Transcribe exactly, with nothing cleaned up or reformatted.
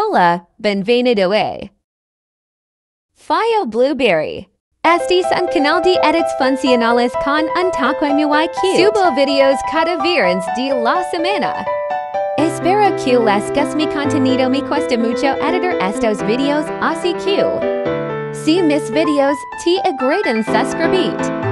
Hola, benvenido a Fio Blueberry. Estes en canal de edits funcionales con un toque muy cute. Subo videos cada viernes de la semana. Espero que les guste mi contenido. Me cuesta mucho editar estos videos, así que si mis videos te agradan, suscribite.